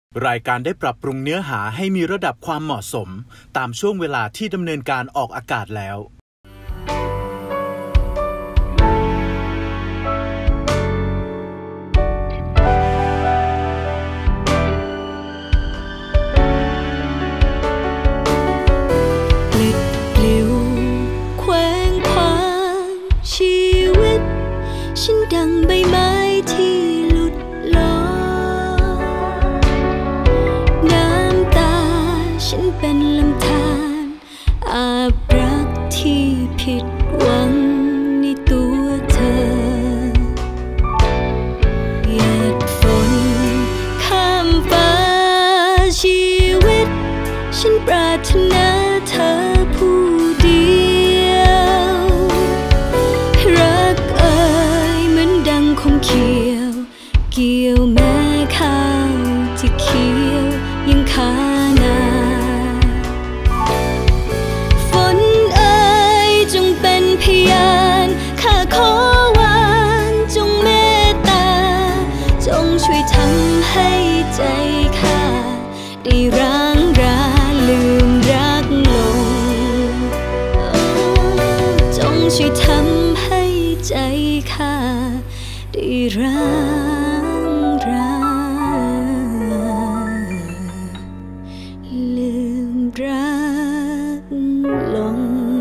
รายการได้ปรับปรุงเนื้อหาให้มีระดับความเหมาะสมตามช่วงเวลาที่ดำเนินการออกอากาศแล้วปลิดปลิวแขวงคว้างชีวิตฉันดังใบไม้ที่หลุดลอยน้ำตาฉันเป็นลำธารอาบรักที่ผิดหวังในตัวเธอหยาดฝนข้ามฟ้าชีวิตฉันปรารถนาเธอผู้เดียวรักเอ่ยเหมือนดังคมเขียวเกี่ยวแม้ข้าวที่เขียวยังคานาฝนเอ่ยจงเป็นพยานข้าขอวานจงเมตตาจงช่วยทำให้ใจข้าได้ร้างราลืมรักลงจงช่วยทำให้ใจข้าได้ร้างราลืมรักลง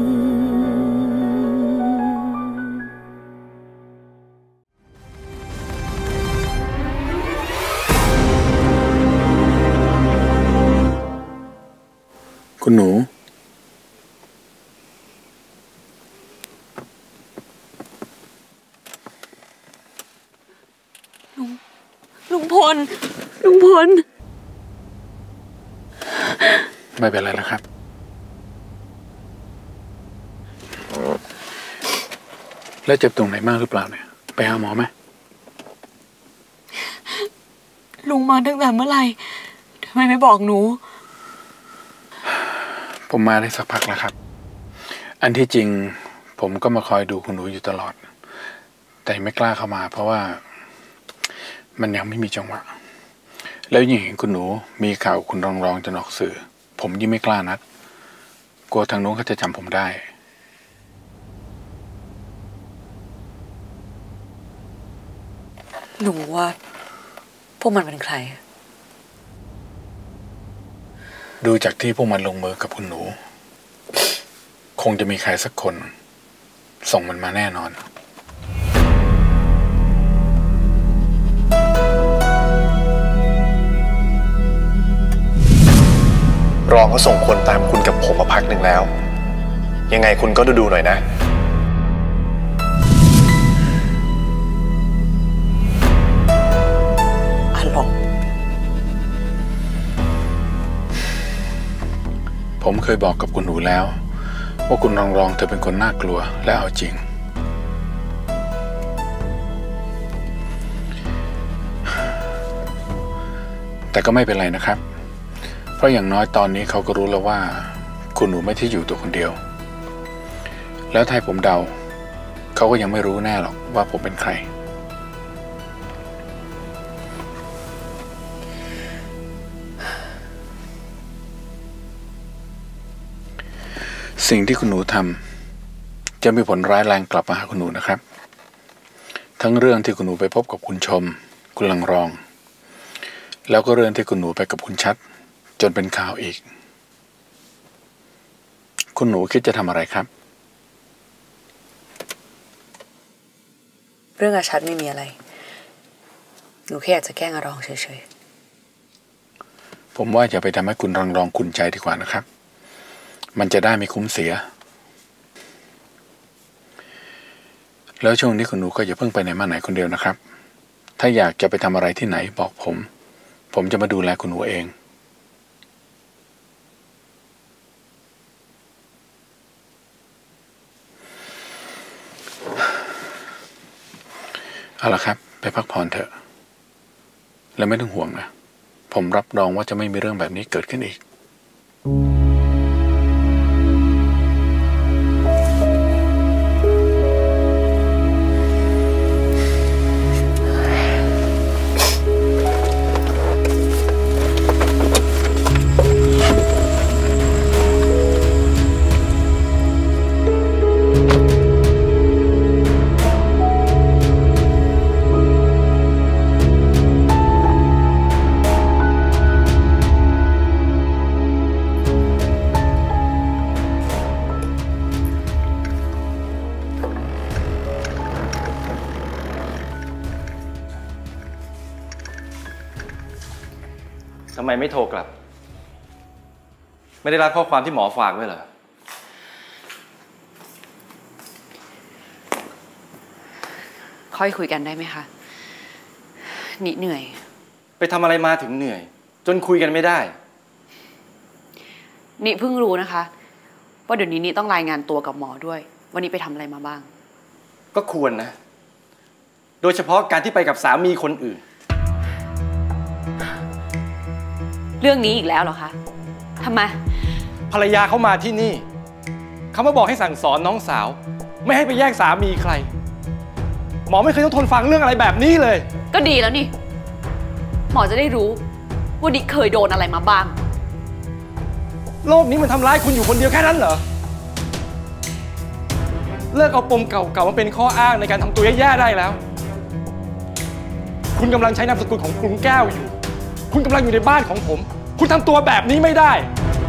คุณหนูลุงพลไม่เป็นไรแล้วครับแล้วเจ็บตรงไหนมากหรือเปล่าเนี่ยไปหาหมอไหมลุงมาตั้งแต่เมื่อไหร่ทำไมไม่บอกหนูผมมาได้สักพักแล้วครับอันที่จริงผมก็มาคอยดูคุณหนูอยู่ตลอดแต่ไม่กล้าเข้ามาเพราะว่ามันยังไม่มีจังหวะแล้วยิ่งเห็นคุณหนูมีข่าวคุณรองจนออกสื่อผมยิ่งไม่กล้านัดกลัวทางโน้นเขาจะจำผมได้หนูว่าพวกมันเป็นใครดูจากที่พวกมันลงมือกับคุณหนูคงจะมีใครสักคนส่งมันมาแน่นอนรองเขาส่งคนตามคุณกับผมมาพักหนึ่งแล้วยังไงคุณก็ดูหน่อยนะอาหลงผมเคยบอกกับคุณหนูแล้วว่าคุณรองเธอเป็นคนน่ากลัวและเอาจริงแต่ก็ไม่เป็นไรนะครับเพราะอย่างน้อยตอนนี้เขาก็รู้แล้วว่าคุณหนูไม่ที่อยู่ตัวคนเดียวแล้วถ้าผมเดาเขาก็ยังไม่รู้แน่หรอกว่าผมเป็นใครสิ่งที่คุณหนูทำจะมีผลร้ายแรงกลับมาหาคุณหนูนะครับทั้งเรื่องที่คุณหนูไปพบกับคุณชมคุณลังรองแล้วก็เรื่องที่คุณหนูไปกับคุณชัดจนเป็นข่าวอีกคุณหนูคิดจะทำอะไรครับเรื่องอาชัดไม่มีอะไรหนูแค่อยากจะแกล้งอารองเฉยๆผมว่าอย่าไปทำให้คุณรังรองขุ่นใจดีกว่านะครับมันจะได้ไม่คุ้มเสียแล้วช่วงนี้คุณหนูก็อย่าเพิ่งไปไหนมาไหนคนเดียวนะครับถ้าอยากจะไปทำอะไรที่ไหนบอกผมจะมาดูแลคุณหนูเองเอาละครับไปพักผ่อนเถอะแล้วไม่ต้องห่วงนะผมรับรองว่าจะไม่มีเรื่องแบบนี้เกิดขึ้นอีกทำไมไม่โทรกลับไม่ได้รับข้อความที่หมอฝากไว้เหรอค่อยคุยกันได้ไหมคะนิเหนื่อยไปทำอะไรมาถึงเหนื่อยจนคุยกันไม่ได้นิเพิ่งรู้นะคะว่าเดี๋ยวนี้นิต้องรายงานตัวกับหมอด้วยวันนี้ไปทำอะไรมาบ้างก็ควรนะโดยเฉพาะการที่ไปกับสามีคนอื่นเรื่องนี้อีกแล้วเหรอคะทำไมภรรยาเขามาที่นี่เขามาบอกให้สั่งสอนน้องสาวไม่ให้ไปแย่งสามีใครหมอไม่เคยต้องทนฟังเรื่องอะไรแบบนี้เลยก็ดีแล้วนี่หมอจะได้รู้ว่านิเคยโดนอะไรมาบ้างโลกนี้มันทำร้ายคุณอยู่คนเดียวแค่นั้นเหรอเลิกเอาปมเก่าๆมาเป็นข้ออ้างในการทำตัวแย่ๆได้แล้วคุณกำลังใช้นามสกุลของกรุงแก้วอยู่คุณกำลังอยู่ในบ้านของผมคุณทำตัวแบบนี้ไม่ได้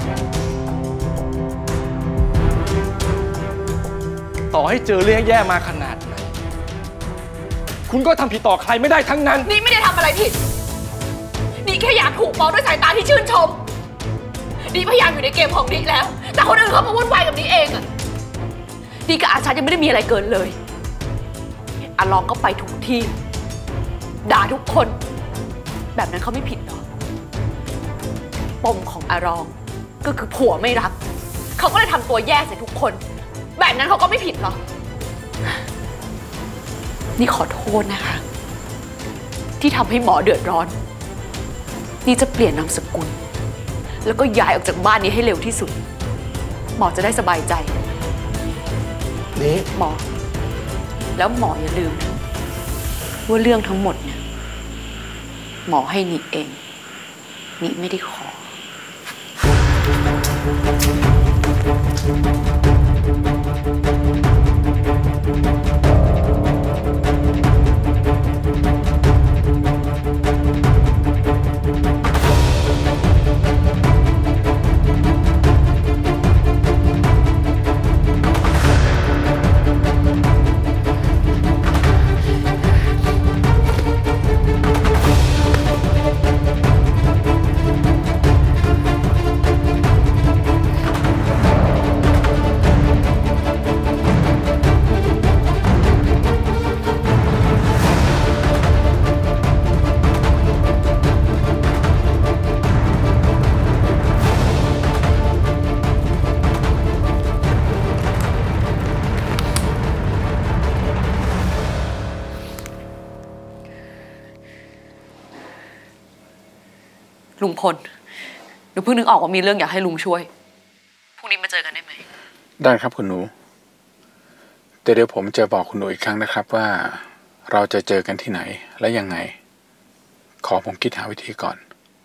ต่อให้เจอเรื่องแย่มาขนาดไหนคุณก็ทำผิดต่อใครไม่ได้ทั้งนั้นนี่ไม่ได้ทำอะไรผิดนี่แค่อยากถูกมองด้วยสายตาที่ชื่นชมนี่พยายามอยู่ในเกมของนี่แล้วแต่คนอื่นเขามาวุ่นวายกับนี่เองอะนี่กับอาชันยังไม่ได้มีอะไรเกินเลยอาลองก็ไปทุกที่ด่าทุกคนแบบนั้นเขาไม่ผิดหรอปมของอารองก็คือผัวไม่รักเขาก็เลยทำตัวแย่ใส่ทุกคนแบบนั้นเขาก็ไม่ผิดหรอนี่ขอโทษนะคะที่ทำให้หมอเดือดร้อนนี่จะเปลี่ยนนามสกุลแล้วก็ย้ายออกจากบ้านนี้ให้เร็วที่สุดหมอจะได้สบายใจนี่หมอแล้วหมออย่าลืมนะว่าเรื่องทั้งหมดเนี่ยหมอให้นิเองนิไม่ได้ขอลุงพลหนูเพิ่งนึกออกว่ามีเรื่องอยากให้ลุงช่วยพรุ่งนี้มาเจอกันได้ไหมได้ครับคุณหนูแต่เดี๋ยวผมจะบอกคุณหนูอีกครั้งนะครับว่าเราจะเจอกันที่ไหนและยังไงขอผมคิดหาวิธีก่อน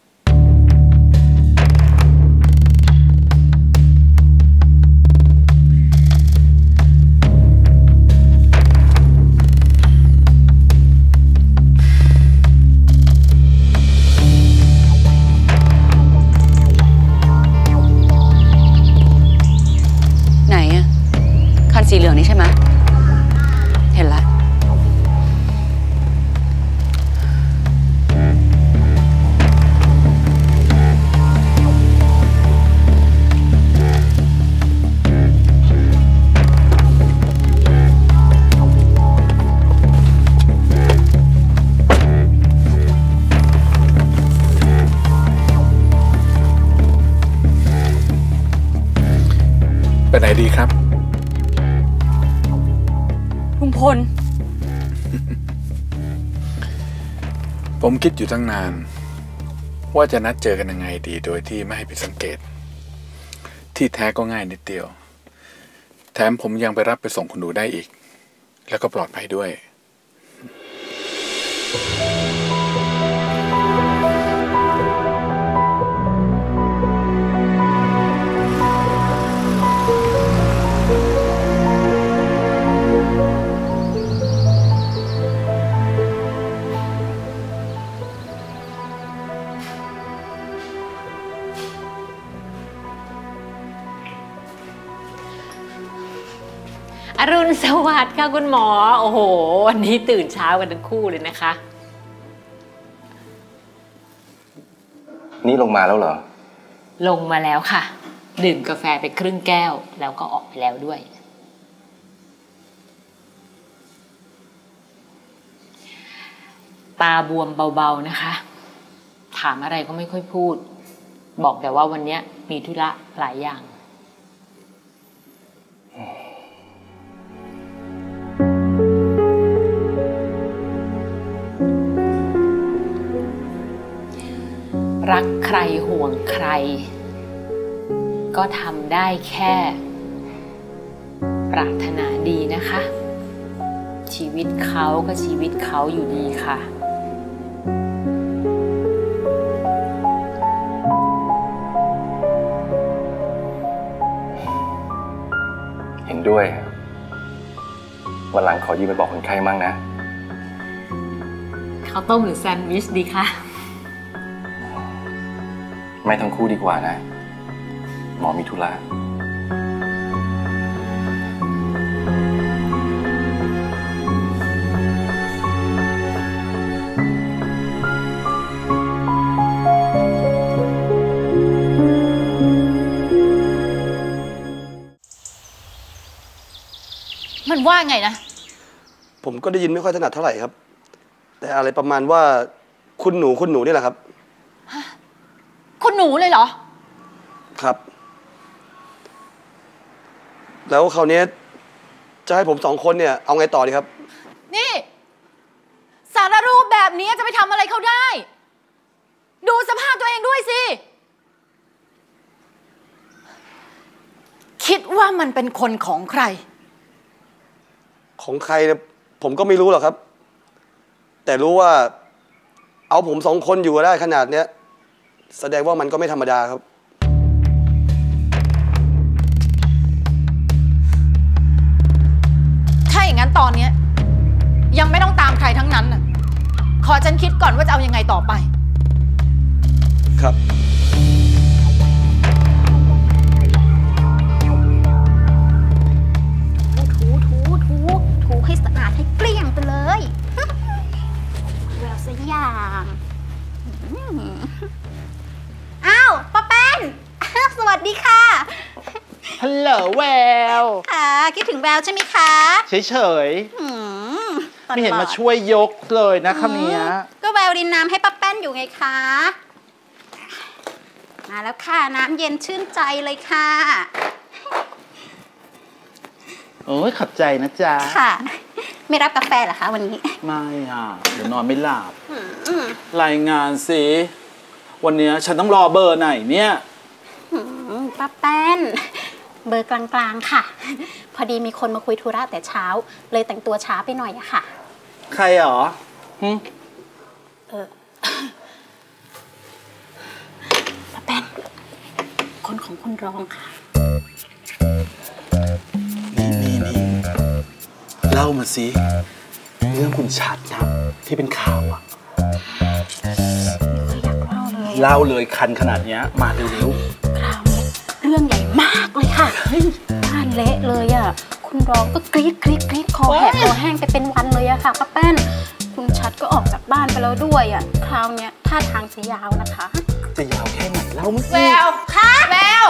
สีเหลืองนี่ใช่ไหมเห็นละไปไหนดีครับลุงพลผมคิดอยู่ตั้งนานว่าจะนัดเจอกันยังไงดีโดยที่ไม่ให้ผิดสังเกตที่แท้ก็ง่ายนิดเดียวแถมผมยังไปรับไปส่งคุณหนูได้อีกแล้วก็ปลอดภัยด้วยอรุณสวัสดิ์ค่ะคุณหมอโอ้โหวันนี้ตื่นเช้ากันทั้งคู่เลยนะคะนี่ลงมาแล้วเหรอลงมาแล้วค่ะ ดื่มกาแฟไปครึ่งแก้วแล้วก็ออกไปแล้วด้วยตาบวมเบาๆนะคะถามอะไรก็ไม่ค่อยพูดบอกแต่ว่าวันนี้มีธุระหลายอย่างรักใครห่วงใครก็ทำได้แค่ปรารถนาดีนะคะชีวิตเขาก็ชีวิตเขาอยู่ดีค่ะเห็นด้วยวันหลังขอยืมไปบอกคนไข้มั่งนะข้าวต้มหรือแซนด์วิชดีคะไม่ทั้งคู่ดีกว่านะหมอมีธุระมันว่าไงนะผมก็ได้ยินไม่ค่อยถนัดเท่าไหร่ครับแต่อะไรประมาณว่าคุณหนูนี่แหละครับคุณหนูเลยเหรอครับแล้วคราวนี้จะให้ผม2 คนเนี่ยเอาไงต่อดีครับนี่สารรูปแบบนี้จะไปทำอะไรเขาได้ดูสภาพตัวเองด้วยสิคิดว่ามันเป็นคนของใครของใครเนี่ยผมก็ไม่รู้หรอกครับแต่รู้ว่าเอาผม2 คนอยู่ได้ขนาดเนี้ยแสดงว่ามันก็ไม่ธรรมดาครับถ้าอย่างนั้นตอนนี้ยังไม่ต้องตามใครทั้งนั้นน่ะขอฉันคิดก่อนว่าจะเอายังไงต่อไปครับถูให้สะอาดให้เกลี้ยงไปเลยแววสักอย่างอ้าวป้าแป้นสวัสดีค่ะฮัลโหลแววค่ะคิดถึงแววใช่ไหมคะเฉยๆไม่เห็นมาช่วยยกเลยนะคำนี้ก็แววรินน้ำให้ป้าแป้นอยู่ไงคะมาแล้วค่ะน้ำเย็นชื่นใจเลยค่ะโอ้ยขับใจนะจ๊ะค่ะไม่รับกาแฟเหรอคะวันนี้ไม่เดี๋ยวนอนไม่หลับรายงานสิวันนี้ฉันต้องรอเบอร์ไหนเนี่ยป้าแป้นเบอร์กลางๆค่ะพอดีมีคนมาคุยธุระแต่เช้าเลยแต่งตัวช้าไปหน่อยอะค่ะใครหรอป้าแป้นคนของคุณรองค่ะนี่เล่ามาสิเรื่องคุณชัดนะที่เป็นข่าวอะเล่าเลยคันขนาดนี้มาเร็วๆคราวนี้เรื่องใหญ่มากเลยค่ะบ้านเละเลยอะคุณรองก็กรี๊ดคอแหบคอแห้งไปเป็นวันเลยอะค่ะป้าแป้นคุณชัดก็ออกจากบ้านไปแล้วด้วยอะคราวนี้ท่าทางจะยาวนะคะจะยาวแค่ไหนเล่ามาสิแววค่ะแวว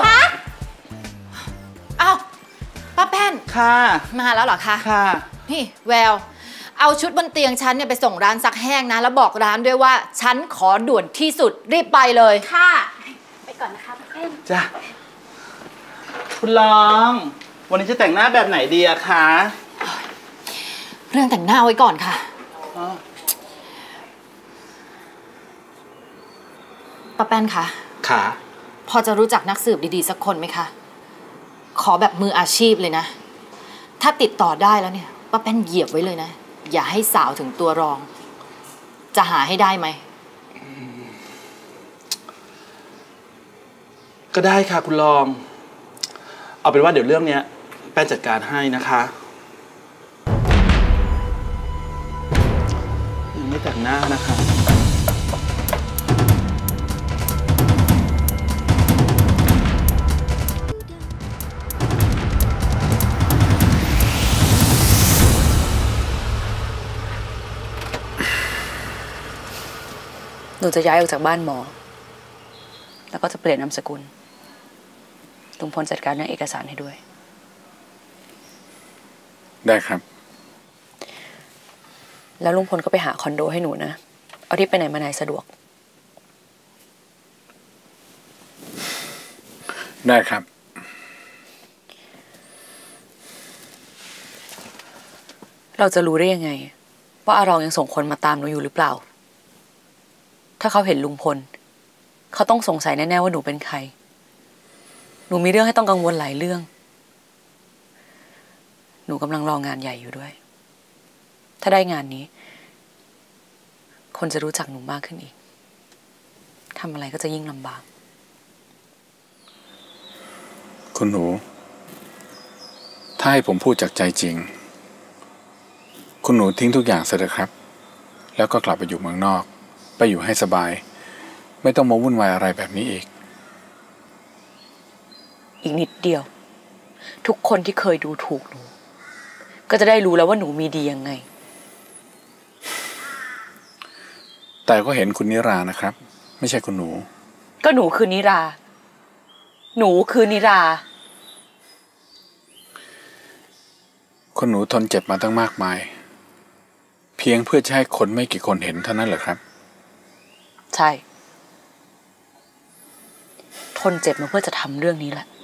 อ้าวป้าแป้นค่ะมาแล้วเหรอคะค่ะนี่แววเอาชุดบนเตียงฉันเนี่ยไปส่งร้านซักแห้งนะแล้วบอกร้านด้วยว่าฉันขอด่วนที่สุดรีบไปเลยค่ะไปก่อนนะคะป้าแป้นจ้ะคุณลองวันนี้จะแต่งหน้าแบบไหนดีอะคะเรื่องแต่งหน้าไว้ก่อนค่ะป้าแป้นคะค่ะพอจะรู้จักนักสืบดีๆสักคนไหมคะขอแบบมืออาชีพเลยนะถ้าติดต่อได้แล้วเนี่ยป้าแป้นเหยียบไว้เลยนะอย่าให้สาวถึงตัวรองจะหาให้ได้ไหมก็ได้ค่ะคุณลองเอาเป็นว่าเดี๋ยวเรื่องนี้แป้นจัดการให้นะคะยังไม่แต่งหน้านะคะหนูจะย้ายออกจากบ้านหมอแล้วก็จะเปลี่ยนนามสกุลลุงพลจัดการเรื่องเอกสารให้ด้วยได้ครับแล้วลุงพลก็ไปหาคอนโดให้หนูนะเอาที่ไปไหนมาไหนสะดวกได้ครับเราจะรู้ได้ยังไงว่าอารองยังส่งคนมาตามหนูอยู่หรือเปล่าถ้าเขาเห็นลุงพลเขาต้องสงสัยแน่ๆว่าหนูเป็นใครหนูมีเรื่องให้ต้องกังวลหลายเรื่องหนูกำลังรองานใหญ่อยู่ด้วยถ้าได้งานนี้คนจะรู้จักหนูมากขึ้นอีกทำอะไรก็จะยิ่งลำบากคุณหนูถ้าให้ผมพูดจากใจจริงคุณหนูทิ้งทุกอย่างเสียเถอะครับแล้วก็กลับไปอยู่เมืองนอกไปอยู่ให้สบายไม่ต้องมาวุ่นวายอะไรแบบนี้อีกนิดเดียวทุกคนที่เคยดูถูกหนูก็จะได้รู้แล้วว่าหนูมีดียังไงแต่ก็เห็นคุณนิรานะครับไม่ใช่คุณหนูก็หนูคือนิราหนูคือนิราคุณหนูทนเจ็บมาตั้งมากมายเพียงเพื่อจะให้คนไม่กี่คนเห็นเท่านั้นเหรอครับใช่ทนเจ็บมาเพื่อจะทำเรื่องนี้แหละ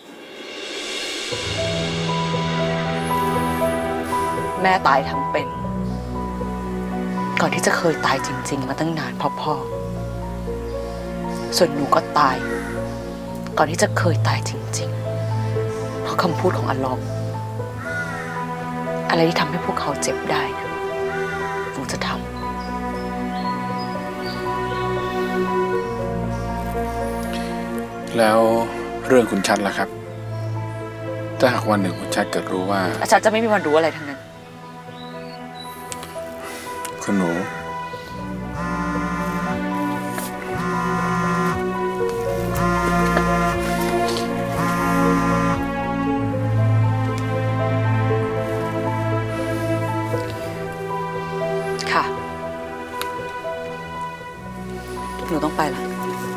แม่ตายทั้งเป็นก่อนที่จะเคยตายจริงๆมาตั้งนานพ่อส่วนหนูก็ตายก่อนที่จะเคยตายจริงๆเพราะคำพูดของอัลลอฮ์อะไรที่ทำให้พวกเขาเจ็บได้หนูจะทำแล้วเรื่องคุณชัดล่ะครับถ้าหากวันหนึ่งคุณชัดเกิดรู้ว่าชัดจะไม่มีวันรู้อะไรทั้งนั้นคุณหนูค่ะหนูต้องไปละ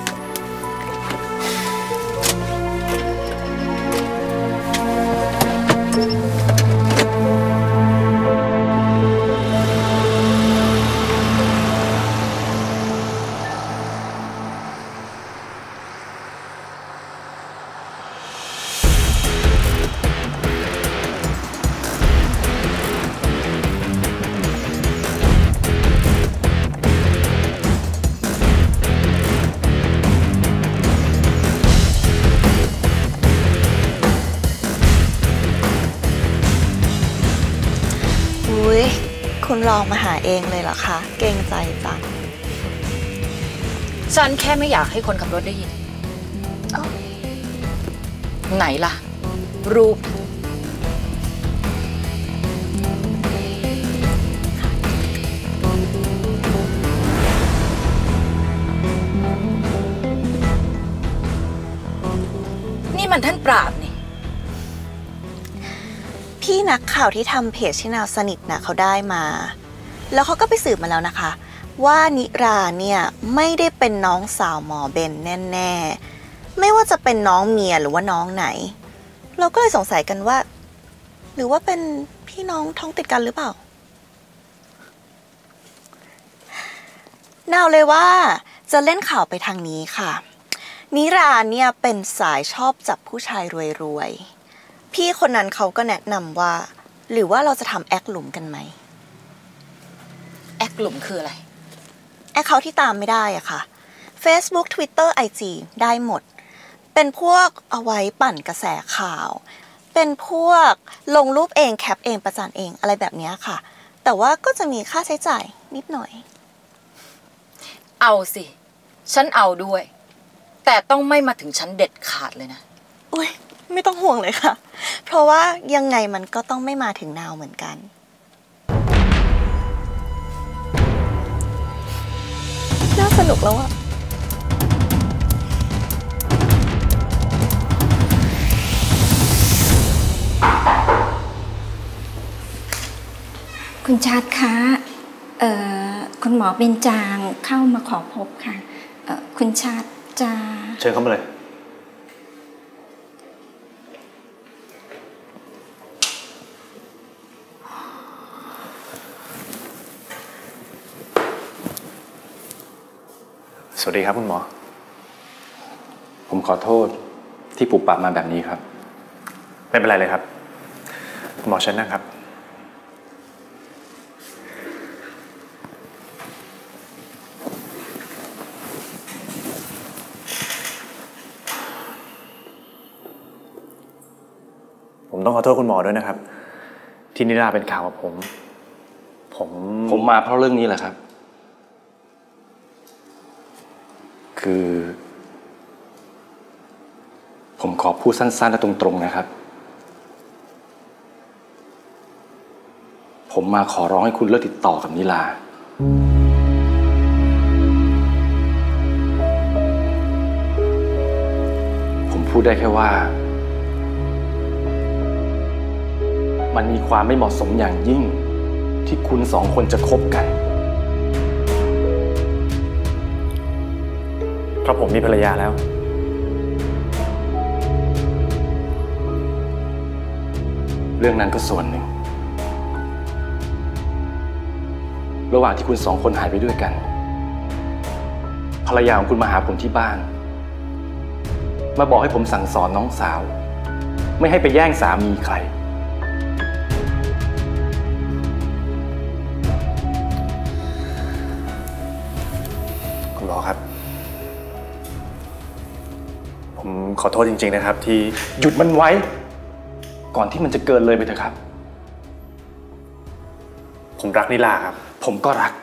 คุณรองมาหาเองเลยเหรอคะเกรงใจจังฉันแค่ไม่อยากให้คนขับรถได้ยินไหนล่ะรูปนี่มันท่านปราบนี่พี่นักข่าวที่ทำเพจที่นาวสนิทนะเขาได้มาแล้วเขาก็ไปสืบมาแล้วนะคะว่านิราเนี่ยไม่ได้เป็นน้องสาวหมอเบนแน่ๆไม่ว่าจะเป็นน้องเมียหรือว่าน้องไหนเราก็เลยสงสัยกันว่าหรือว่าเป็นพี่น้องท้องติดกันหรือเปล่านาวเลยว่าจะเล่นข่าวไปทางนี้ค่ะนิราเนี่ยเป็นสายชอบจับผู้ชายรวยๆพี่คนนั้นเขาก็แนะนำว่าหรือว่าเราจะทำแอคหลุมกันไหมแอคหลุมคืออะไรแอคเขาที่ตามไม่ได้อะค่ะ Facebook Twitter IG ได้หมดเป็นพวกเอาไว้ปั่นกระแสข่าวเป็นพวกลงรูปเองแคปเองประจานเองอะไรแบบนี้ค่ะแต่ว่าก็จะมีค่าใช้จ่ายนิดหน่อยเอาสิฉันเอาด้วยแต่ต้องไม่มาถึงฉันเด็ดขาดเลยนะอุ้ยไม่ต้องห่วงเลยค่ะเพราะว่ายังไงมันก็ต้องไม่มาถึงนาวเหมือนกันน่าสนุกแล้วอะคุณชาติคะคุณหมอเบญจางเข้ามาขอพบค่ะคุณชาติจ้าเชิญเข้ามาเลยสวัสดีครับคุณหมอผมขอโทษที่ปุบปับมาแบบนี้ครับไม่เป็นไรเลยครับคุณหมอเชิญนั่งครับผมต้องขอโทษคุณหมอด้วยนะครับที่นิราเป็นข่าวกับผมมาเพราะเรื่องนี้แหละครับคือผมขอพูดสั้นๆและตรงๆนะครับผมมาขอร้องให้คุณเลิกติดต่อกับนิลาผมพูดได้แค่ว่ามันมีความไม่เหมาะสมอย่างยิ่งที่คุณสองคนจะคบกันเพราะผมมีภรรยาแล้วเรื่องนั้นก็ส่วนหนึ่งระหว่างที่คุณสองคนหายไปด้วยกันภรรยาของคุณมาหาผมที่บ้านมาบอกให้ผมสั่งสอนน้องสาวไม่ให้ไปแย่งสามีใครคุณหมอครับผมขอโทษจริงๆนะครับที่หยุดมันไว้ก่อนที่มันจะเกินเลยไปเถอะครับผมรักนิลาครับผมก็รัก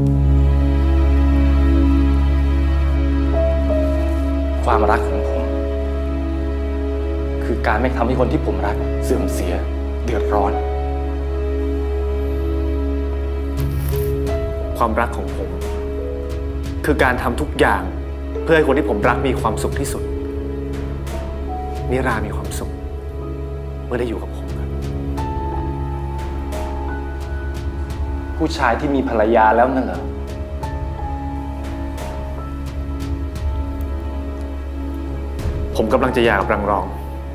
ความรักของผมคือการไม่ทำให้คนที่ผมรักเสื่อมเสียเดือดร้อนความรักของผมคือการทำทุกอย่างเพื่อให้คนที่ผมรักมีความสุขที่สุดนิรามีความสุขเมื่อได้อยู่กับผมครับผู้ชายที่มีภรรยาแล้วนั่นเหรอผมกำลังจะหย่ากับรังรอง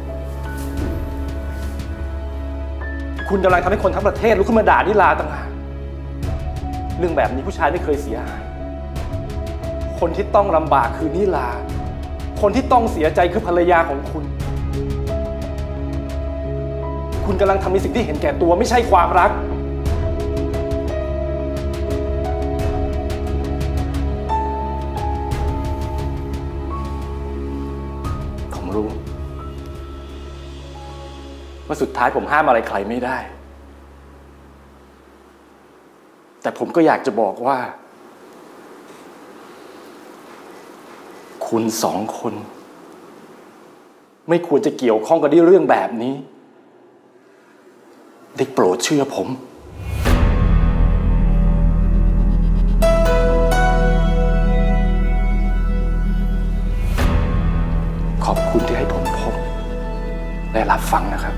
คุณกำลังทำให้คนทั้งประเทศลุกขึ้นมาด่านิลาต่างหากเรื่องแบบนี้ผู้ชายไม่เคยเสียหายคนที่ต้องลำบากคือนิลาคนที่ต้องเสียใจคือภรรยาของคุณคุณกำลังทำในสิ่งที่เห็นแก่ตัวไม่ใช่ความรักผมรู้ว่าสุดท้ายผมห้ามอะไรใครไม่ได้แต่ผมก็อยากจะบอกว่าคุณสองคนไม่ควรจะเกี่ยวข้องกับเรื่องแบบนี้ได้โปรดเชื่อผมขอบคุณที่ให้ผมพบและรับฟังนะครับ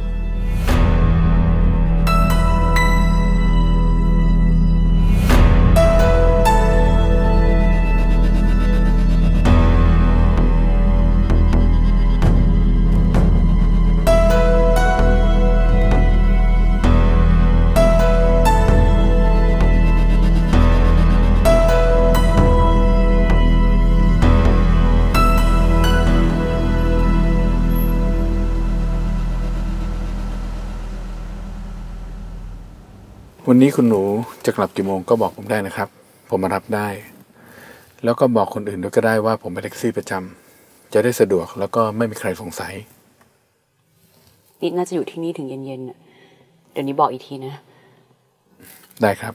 วันนี้คุณหนูจะกลับกี่โมงก็บอกผมได้นะครับผมมารับได้แล้วก็บอกคนอื่นด้วยก็ได้ว่าผมเป็นแท็กซี่ประจำจะได้สะดวกแล้วก็ไม่มีใครสงสัยนิดน่าจะอยู่ที่นี่ถึงเย็นๆเดี๋ยวนี้บอกอีกทีนะได้ครับ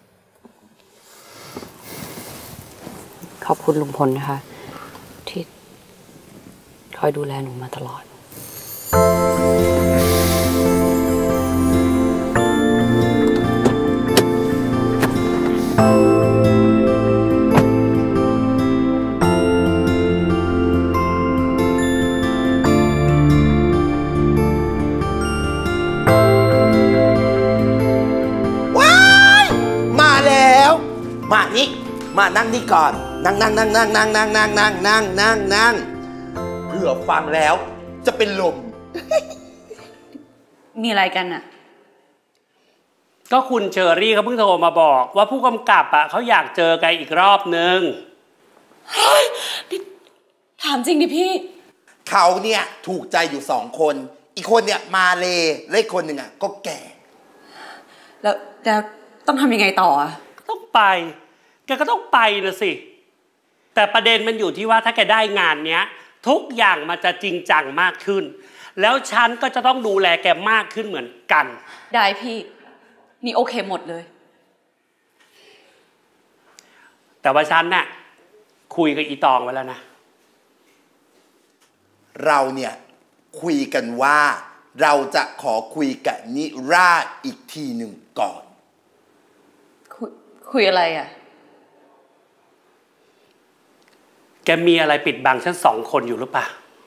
ขอบคุณลุงพลนะคะที่คอยดูแลหนูมาตลอดมานี่ มามานั่งนี่ก่อนนั่งเผื่อฟังแล้วจะเป็นลมมีอะไรกันอะก็คุณเชอรี่เขาเพิ่งโทรมาบอกว่าผู้กำกับอ่ะเขาอยากเจอกันอีกรอบนึงถามจริงดิพี่เขาเนี่ยถูกใจอยู่2 คนอีกคนเนี่ยมาเลยและอีกคนหนึ่งอ่ะก็แก่แล้วต้องทำยังไงต่ออ่ะต้องไปแกก็ต้องไปนะสิแต่ประเด็นมันอยู่ที่ว่าถ้าแกได้งานเนี้ยทุกอย่างมันจะจริงจังมากขึ้นแล้วฉันก็จะต้องดูแลแกมากขึ้นเหมือนกันได้พี่นี่โอเคหมดเลยแต่ว่าฉันน่ะคุยกับอีตองไว้แล้วนะเราเนี่ยคุยกันว่าเราจะขอคุยกับนิราอีกทีหนึ่งก่อนคุยอะไรอ่ะแกมีอะไรปิดบังฉัน2 คนอยู่หรือเปล่า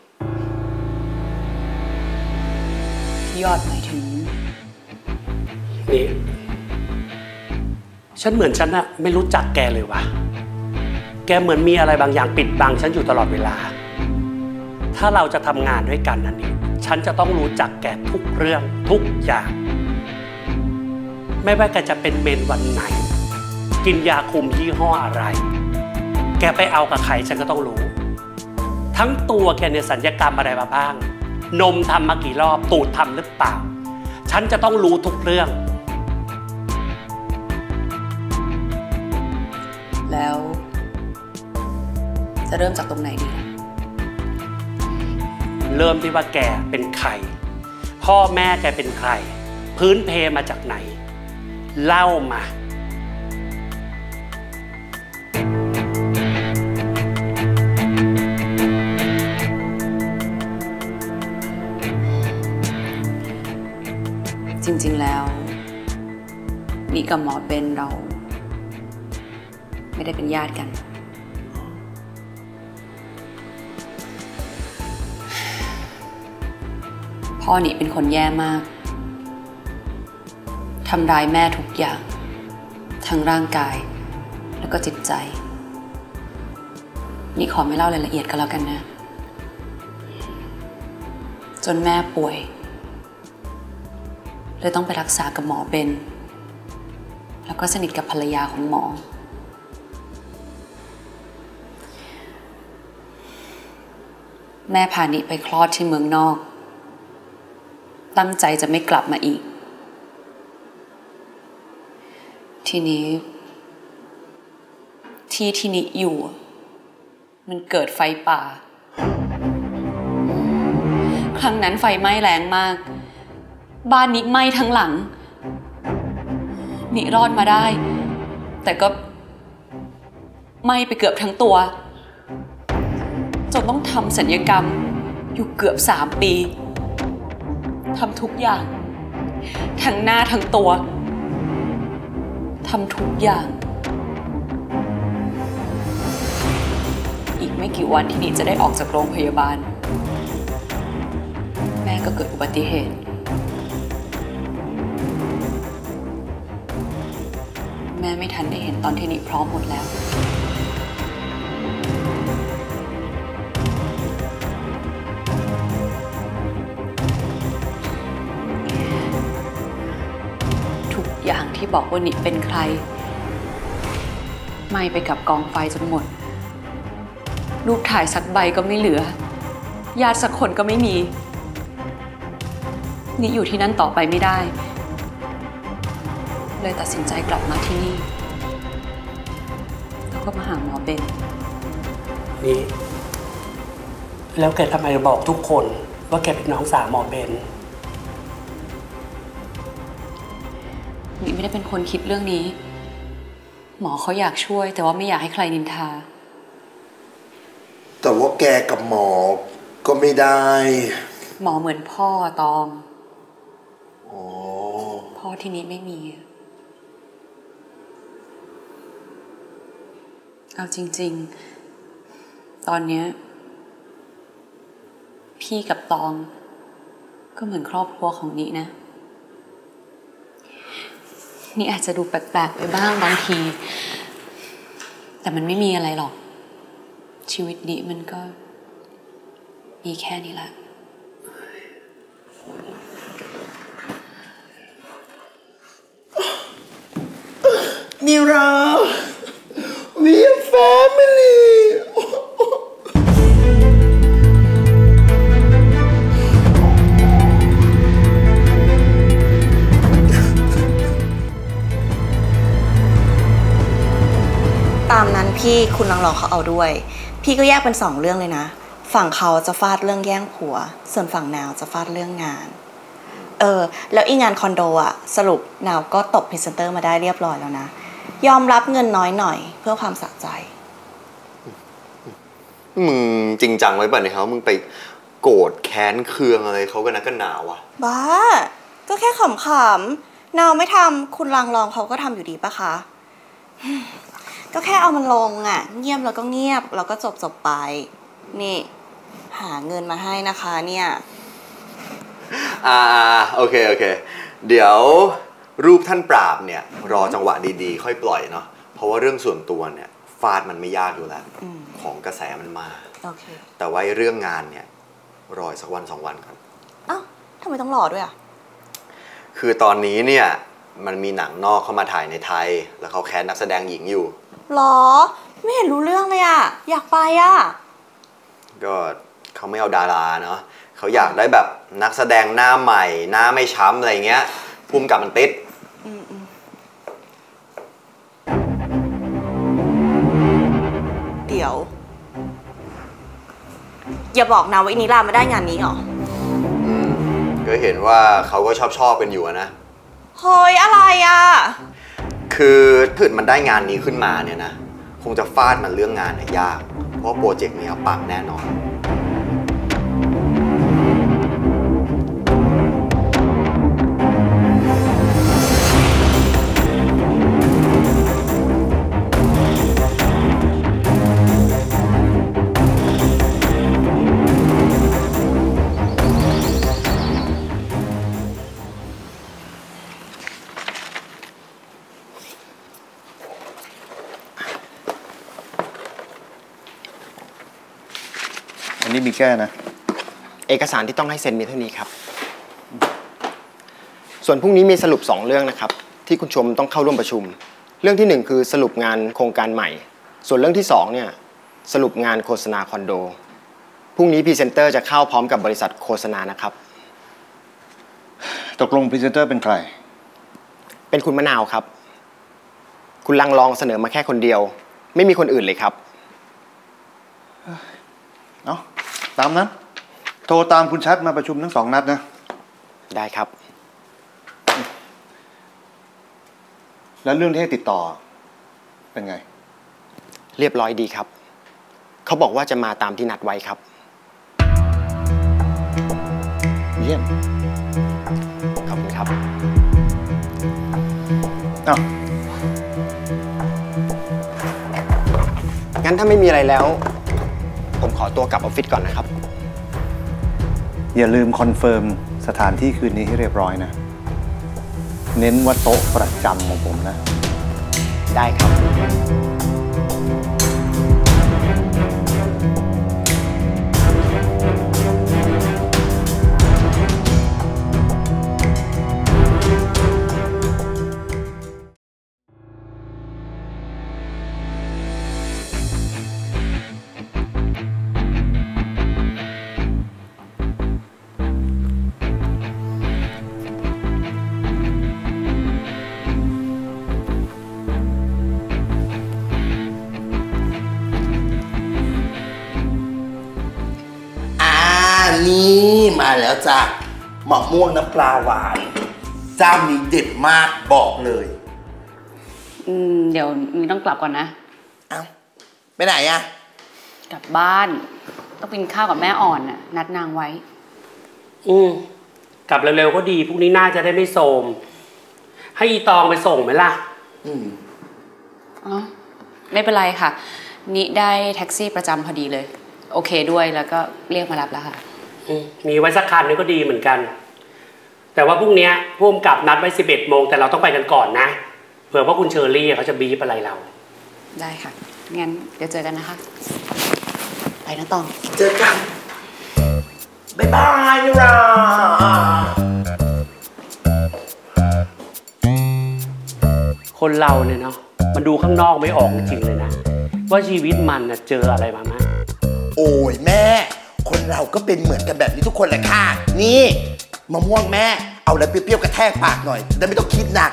พี่ยอดหมายถึงนี่ฉันเหมือนฉันน่ะไม่รู้จักแกเลยวะแกเหมือนมีอะไรบางอย่างปิดบังฉันอยู่ตลอดเวลาถ้าเราจะทำงานด้วยกันนั่นนี่ฉันจะต้องรู้จักแกทุกเรื่องทุกอย่างไม่ว่าแกจะเป็นเมนวันไหนกินยาคุมยี่ห้ออะไรแกไปเอากับใครฉันก็ต้องรู้ทั้งตัวแกเนี่ยศัลยกรรมอะไรมาบ้างนมทำมากี่รอบตูดทำหรือเปล่าฉันจะต้องรู้ทุกเรื่องแล้วจะเริ่มจากตรงไหนดีเริ่มที่ว่าแกเป็นใครพ่อแม่แกเป็นใครพื้นเพมาจากไหนเล่ามาจริงๆแล้วนี่กับหมอเบนเราไม่ได้เป็นญาติกันพ่อนี่เป็นคนแย่มากทำร้ายแม่ทุกอย่างทั้งร่างกายแล้วก็จิตใจนี่ขอไม่เล่ารายละเอียดกันแล้วกันนะจนแม่ป่วยเลยต้องไปรักษากับหมอเบนแล้วก็สนิทกับภรรยาของหมอแม่พานิไปคลอดที่เมืองนอกตั้งใจจะไม่กลับมาอีกทีนี้ที่นิอยู่มันเกิดไฟป่าครั้งนั้นไฟไหม้แรงมากบ้านนิไหม้ทั้งหลังนิรอดมาได้แต่ก็ไหม้ไปเกือบทั้งตัวจนต้องทำศัลยกรรมอยู่เกือบ3 ปีทำทุกอย่างทั้งหน้าทั้งตัวทำทุกอย่างอีกไม่กี่วันที่นิจะได้ออกจากโรงพยาบาลแม่ก็เกิดอุบัติเหตุแม่ไม่ทันได้เห็นตอนที่นิพร้อมหมดแล้วอย่างที่บอกว่านิเป็นใครไหม้ไปกับกองไฟจนหมดรูปถ่ายสักใบก็ไม่เหลือญาติสักคนก็ไม่มีนิอยู่ที่นั่นต่อไปไม่ได้เลยตัดสินใจกลับมาที่นี่แล้วก็มาหาหมอเบนนี่แล้วแกทำไมบอกทุกคนว่าแกเป็นน้องสาวหมอเบนนิไม่ได้เป็นคนคิดเรื่องนี้หมอเขาอยากช่วยแต่ว่าไม่อยากให้ใครนินทาแต่ว่าแกกับหมอก็ไม่ได้หมอเหมือนพ่อตองพ่อที่นี้ไม่มีเอาจริงๆตอนนี้พี่กับตองก็เหมือนครอบครัวของนินะนี่อาจจะดูแปลกๆไปบ้างบางทีแต่มันไม่มีอะไรหรอกชีวิตนี้มันก็มีแค่นี้แหละนิรา we are family ตามนั้นพี่คุณลังรองเขาเอาด้วยพี่ก็แยกเป็น2เรื่องเลยนะฝั่งเขาจะฟาดเรื่องแย่งผัวส่วนฝั่งนาวจะฟาดเรื่องงานแล้วอีงานคอนโดอะสรุปนาวก็ตบพรีเซนเตอร์มาได้เรียบร้อยแล้วนะยอมรับเงินน้อยหน่อยเพื่อความสะใจมึงจริงจังไว้ป่ะเนี่ยเขามึงไปโกรธแค้นเคืองอะไรเขากันนะกันหนาวอะบ้าก็แค่ขำๆนาวไม่ทำคุณลังรองเขาก็ทำอยู่ดีปะคะก็แค่เอามันลงอะเงียบแล้วก็เงียบแล้วก็จบไปนี่หาเงินมาให้นะคะเนี่ยโอเคเดี๋ยวรูปท่านปราบเนี่ยรอจังหวะดีๆค่อยปล่อยเนาะเพราะว่าเรื่องส่วนตัวเนี่ยฟาดมันไม่ยากอยู่แล้วของกระแสมันมาแต่ว่าเรื่องงานเนี่ยรอสักวัน2 วันครับอ้าวทำไมต้องรอด้วยอ่ะคือตอนนี้เนี่ยมันมีหนังนอกเข้ามาถ่ายในไทยแล้วเขาแคสนักแสดงหญิงอยู่หรอไม่เห็นรู้เรื่องเลยอ่ะอยากไปอ่ะก็เขาไม่เอาดาราเนาะเขาอยากได้แบบนักแสดงหน้าใหม่หน้าไม่ช้ำอะไรเงี้ยภูมิกับมันติดเดี๋ยวอย่าบอกนะว่าอินิรามาได้งานนี้หรอก็เห็นว่าเขาก็ชอบกันอยู่นะเฮ้ยอะไรอ่ะคือถ้ามันได้งานนี้ขึ้นมาเนี่ยนะคงจะฟาดมันเรื่องงานเนี่ยยากเพราะโปรเจกต์นี้ปังแน่นอนอันนี้มีแก้นะเอกสารที่ต้องให้เซ็นมีเท่านี้ครับส่วนพรุ่งนี้มีสรุป2เรื่องนะครับที่คุณชมต้องเข้าร่วมประชุมเรื่องที่1คือสรุปงานโครงการใหม่ส่วนเรื่องที่2เนี่ยสรุปงานโฆษณาคอนโดพรุ่งนี้พรีเซนเตอร์จะเข้าพร้อมกับบริษัทโฆษณานะครับตกลงพรีเซนเตอร์เป็นใครเป็นคุณมะนาวครับคุณลังรองเสนอมาแค่คนเดียวไม่มีคนอื่นเลยครับเอาตามนั้นโทรตามคุณชัดมาประชุมทั้ง2 นัดนะได้ครับแล้วเรื่องที่ให้ติดต่อเป็นไงเรียบร้อยดีครับเขาบอกว่าจะมาตามที่นัดไว้ครับเยี่ยมขอบคุณครับงั้นถ้าไม่มีอะไรแล้วผมขอตัวกลับออฟฟิศก่อนนะครับอย่าลืมคอนเฟิร์มสถานที่คืนนี้ให้เรียบร้อยนะเน้นว่าโต๊ะประจำของผมนะได้ครับนี่มาแล้วจ้ะมะม่วงน้ำปลาหวานเจ้านี้เด็ดมากบอกเลยเดี๋ยวนี้ต้องกลับก่อนนะเอ้าไปไหนอะกลับบ้านต้องกินข้าวกับแม่อ่อนน่ะนัดนางไว้กลับเร็วๆก็ดีพรุ่งนี้น่าจะได้ไม่โทรมให้อีตองไปส่งไหมล่ะไม่เป็นไรค่ะนี่ได้แท็กซี่ประจำพอดีเลยโอเคด้วยแล้วก็เรียกมารับแล้วค่ะมีไว้สักคันนี่ก็ดีเหมือนกันแต่ว่าพรุ่งนี้ผู้กำกับนัดไว้ 11 โมงแต่เราต้องไปกันก่อนนะเผื่อว่าคุณเชอรี่เขาจะบีบอะไรเราได้ค่ะงั้นเดี๋ยวเจอกันนะคะ ไปนะตองเจอกัน บ๊ายบายนิราคนเราเนี่ยเนาะมันดูข้างนอกไม่ออกจริงเลยนะว่าชีวิตมันน่ะเจออะไรมามั้งโอ้ยแม่ คนเราก็เป็นเหมือนกันแบบนี้ทุกคนแหละค่ะ นี่มะม่วงแม่ เอาอะไรเปรี้ยวๆกระแทกปากหน่อยจะได้ไม่ต้องคิดหนัก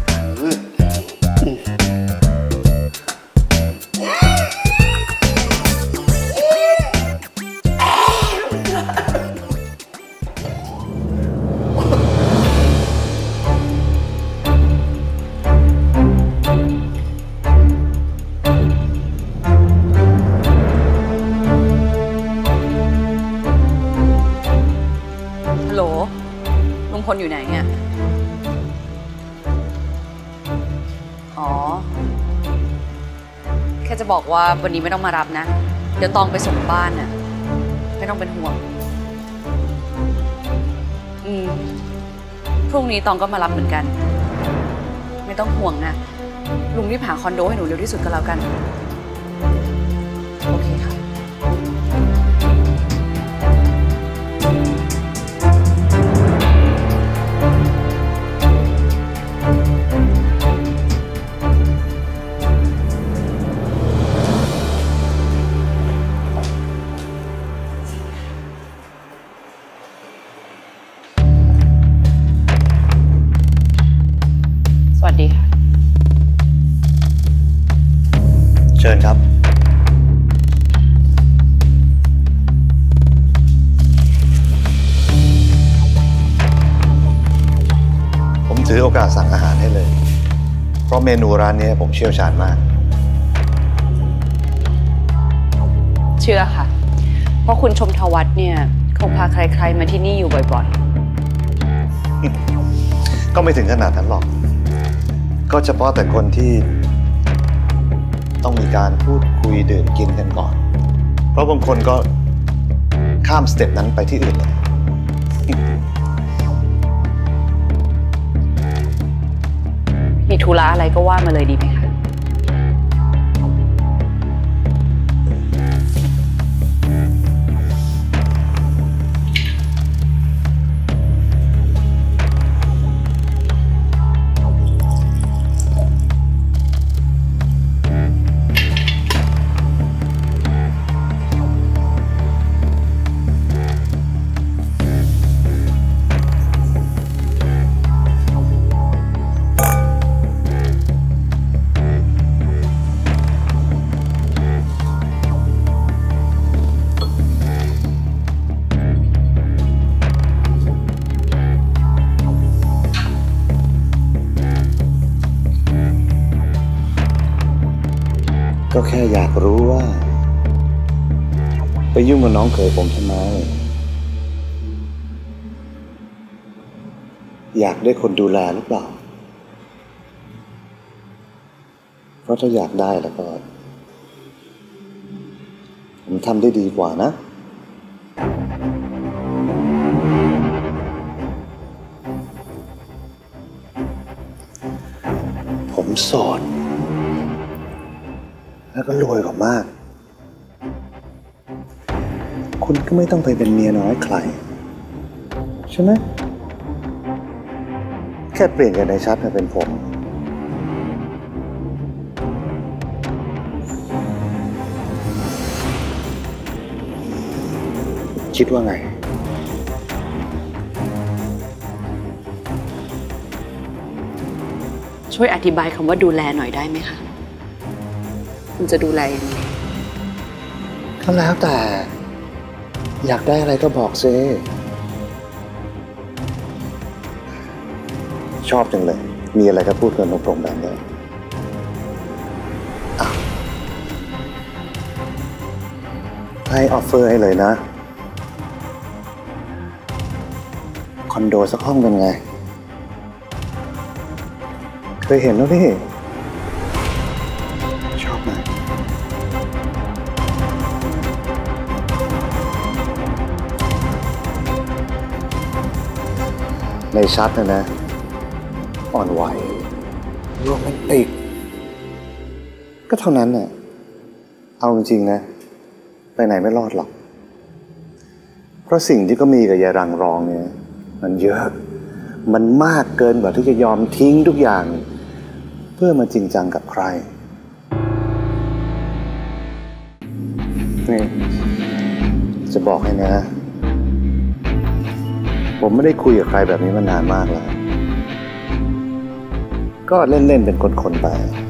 ฮัลโหล ลุงพลอยู่ไหนเนี่ย อ๋อ แค่จะบอกว่าวันนี้ไม่ต้องมารับนะ เดี๋ยวตองไปส่งบ้านน่ะ ไม่ต้องเป็นห่วง พรุ่งนี้ตองก็มารับเหมือนกัน ไม่ต้องห่วงนะ ลุงรีบหาคอนโดให้หนูเร็วที่สุดก็แล้วกัน โอเคค่ะ สวัสดีค่ะเชิญครับ ผมถือโอกาสสั่งอาหารให้เลย เพราะเมนูร้านนี้ผมเชี่ยวชาญมากเชื่อค่ะ เพราะคุณชมทวัฒน์เนี่ยคงพาใครๆมาที่นี่อยู่บ่อยๆก็ไม่ถึงขนาดนั้นหรอก ก็เฉพาะแต่คนที่ต้องมีการพูดคุยดื่มกินกันก่อน เพราะบางคนก็ข้ามสเต็ปนั้นไปที่อื่นเลยมีธุระอะไรก็ว่ามาเลยดีไหมคะก็แค่อยากรู้ว่า ไปยุ่งกับน้องเขยผมทำไม อยากได้คนดูแลหรือเปล่า เพราะถ้าอยากได้แล้วก็ ผมทำได้ดีกว่านะ ผมโสดแล้วก็รวยกว่ามาก คุณก็ไม่ต้องไปเป็นเมียน้อยใคร ใช่ไหม แค่เปลี่ยนจากในชัดมาเป็นผม คิดว่าไงช่วยอธิบายคำว่าดูแลหน่อยได้ไหมคะ คุณจะดูแลยังไงก็แล้วแต่ อยากได้อะไรก็บอกซิชอบจังเลย มีอะไรก็พูดกันตรงๆแบบนี้ให้ออฟเฟอร์ให้เลยนะ คอนโดสักห้องเป็นไง เคยเห็นแล้วนี่ ชอบไหมในชัดนะ อ่อนไหวโรแมนติก ก็เท่านั้นน่ะเอาจริงๆนะไปไหนไม่รอดหรอกเพราะสิ่งที่ก็มีกับยายรังรองเนี่ยมันเยอะมันมากเกินกว่าที่จะยอมทิ้งทุกอย่างเพื่อมาจริงจังกับใครนี่จะบอกให้นะผมไม่ได้คุยกับใครแบบนี้มานานมากแล้วก็เล่นๆเป็นคนๆไป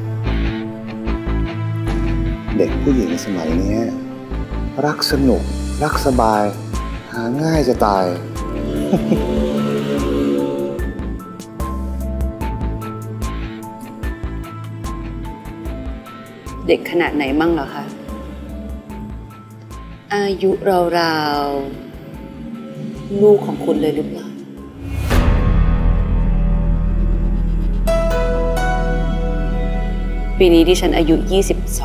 เด็กผู้หญิงสมัยนี้รักสนุกรักสบายหาง่ายจะตายเด็กขนาดไหนมั่งเหรอคะอายุราวๆลูกของคุณเลยหรือเปล่าปีนี้ดิฉันอายุ22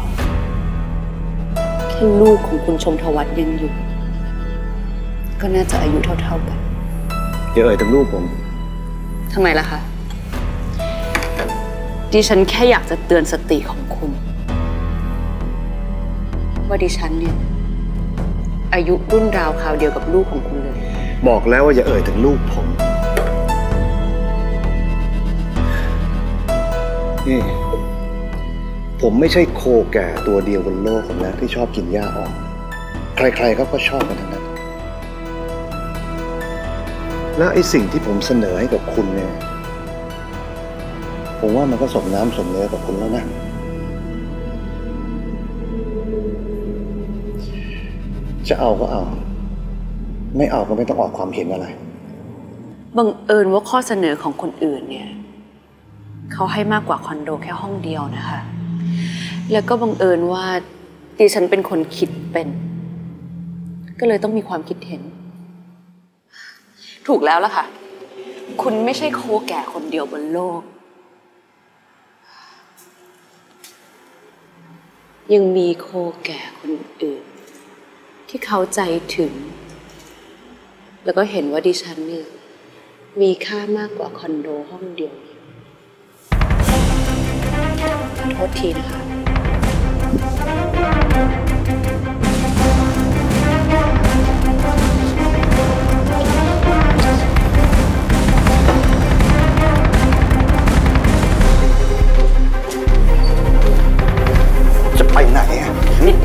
แค่ลูกของคุณชมทวัฒน์ยังอยู่ก็น่าจะอายุเท่าๆกันอย่าเอ่ยถึงลูกผมทำไมล่ะคะดิฉันแค่อยากจะเตือนสติของคุณว่าดิฉันเนี่ยอายุรุ่นราวคราวเดียวกับลูกของคุณเลยบอกแล้วว่าอย่าเอ่ยถึงลูกผมนี่ผมไม่ใช่โคแก่ตัวเดียวบนโลกนะที่ชอบกินหญ้าอ่อนใครๆก็ชอบกันทั้งนั้นแล้วไอ้สิ่งที่ผมเสนอให้กับคุณเนี่ยผมว่ามันก็สมน้ำสมเนื้อกับคุณแล้วนะจะเอาก็เอาไม่เอาก็ไม่ต้องออกความเห็นอะไรบังเอิญว่าข้อเสนอของคนอื่นเนี่ยเขาให้มากกว่าคอนโดแค่ห้องเดียวนะคะแล้วก็บังเอิญว่าดิฉันเป็นคนคิดเป็นก็เลยต้องมีความคิดเห็นถูกแล้วล่ะค่ะคุณไม่ใช่โคแก่คนเดียวบนโลกยังมีโคแก่คนอื่นที่เขาใจถึงแล้วก็เห็นว่าดิฉันเนี่ยมีค่ามากกว่าคอนโดห้องเดียวโทษทีนะคะจะไปไหนอ่ะ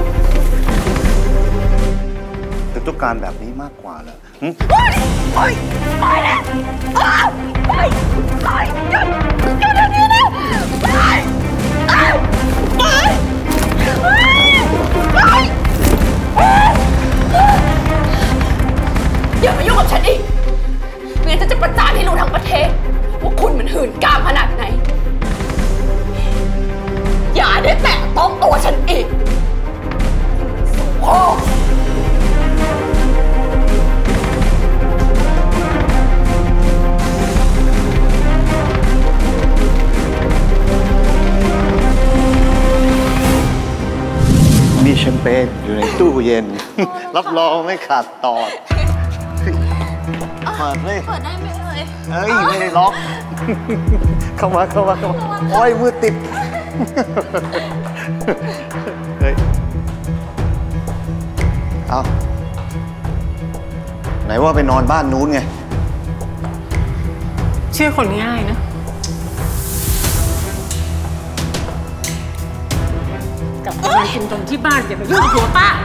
แต่ต้องการแบบนี้มากกว่าเหรอไปแล้วไปหยุดเดี๋ยวนี้นะไปอย่ามายุ่งกับฉันอีกไม่งั้นจะประจานให้รู้ทั้งประเทศว่าคุณมันหื่นกามขนาดไหนอย่าได้แตะต้องตัวฉันอีกโอ้มีแชมเปญอยู่ในตู้เย็น รับรองไม่ขาดตอนเปิดเลยเปิดได้ไหมเอ้ยไม่ได้ล็อกเข้ามาโอ้ยมือติดเฮ้ยเอาไหนว่าไปนอนบ้านนู้นไงเชื่อคนง่ายนะกลับมากินตรงที่บ้านอย่าไปยุ่งกับหัวป้า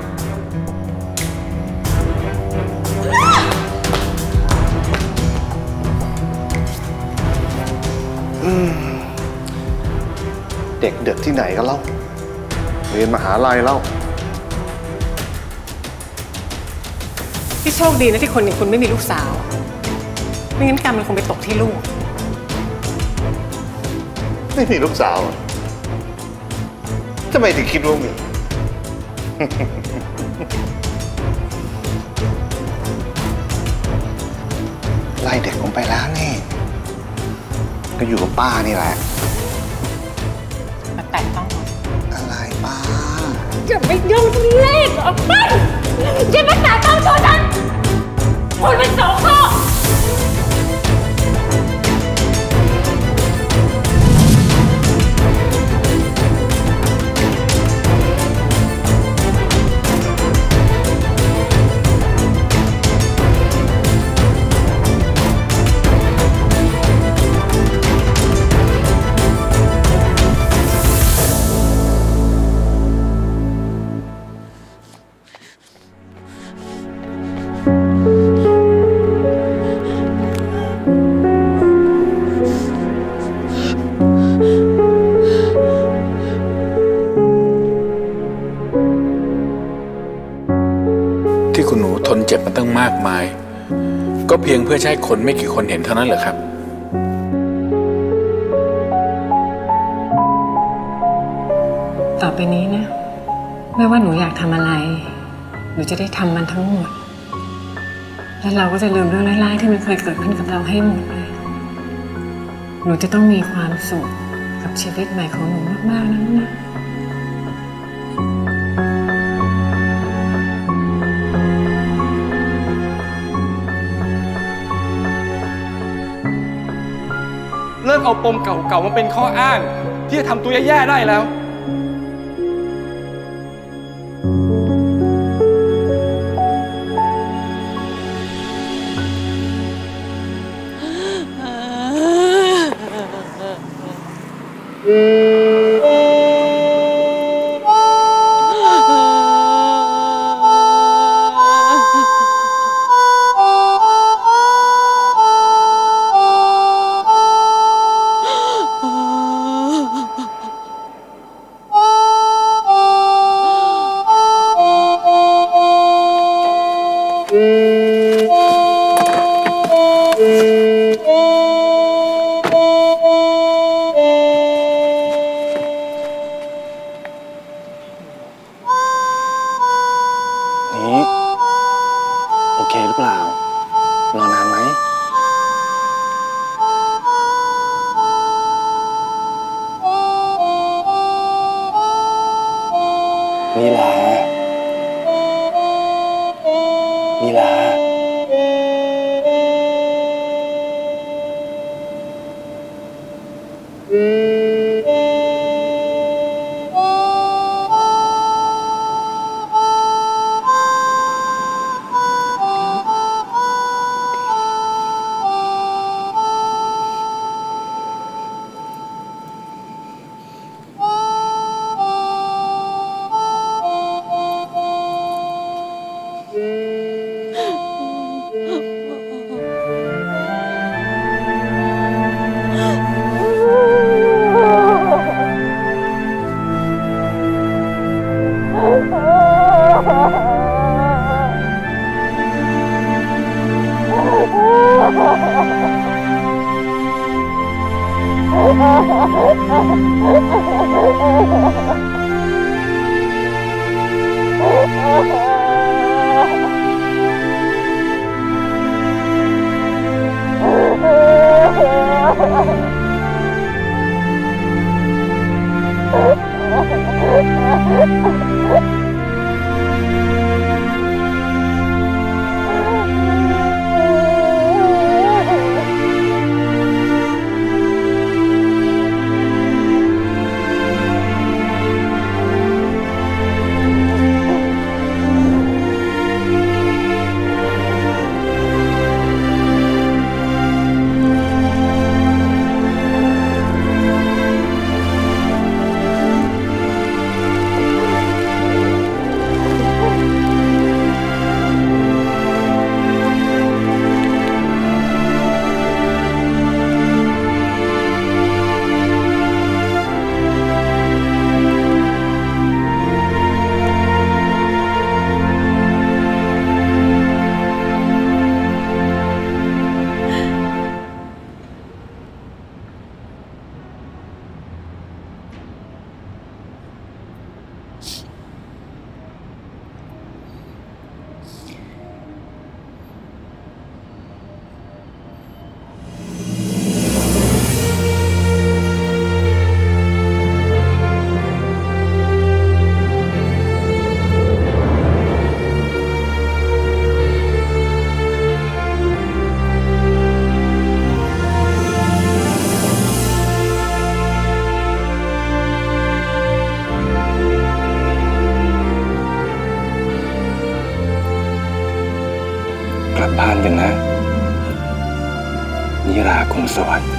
เด็กเด็กที่ไหนกันเล่าเรียนมหาลัยเล่าที่โชคดีนะที่คนอย่างคุณไม่มีลูกสาวไม่งั้นกรรมมันคงไปตกที่ลูกไม่มีลูกสาวทำไมถึงคิดว่ามีไล่เด็กผมไปแล้วนี่ก็อยู่กับป้านี่แหละมาแตะต้องอะไรป้าอย่าไปยุ่งที่เลขออกไปอย่ามาแตะต้องตัวฉันคุณเป็นโสโครกตั้งมากมายก็เพียงเพื่อให้คนไม่กี่คนเห็นเท่านั้นเหรอครับต่อไปนี้นะไม่ว่าหนูอยากทำอะไรหนูจะได้ทำมันทั้งหมดและเราก็จะลืมเรื่องร้ายๆที่มันเคยเกิดขึ้นกับเราให้หมดเลยหนูจะต้องมีความสุขกับชีวิตใหม่ของหนูมากๆนะเลิกเอาปมเก่าๆมาเป็นข้ออ้างที่จะทำตัวแย่ๆได้แล้วโอเคหรือเปล่ารอนานไหมนี่แหละนี่แหละกลับบ้านกันนะนิราคงสวัสดิ์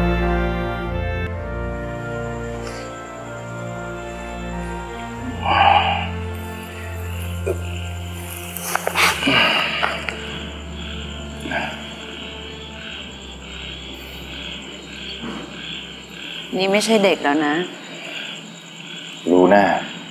ว้าวนี่ไม่ใช่เด็กแล้วนะรู้แน่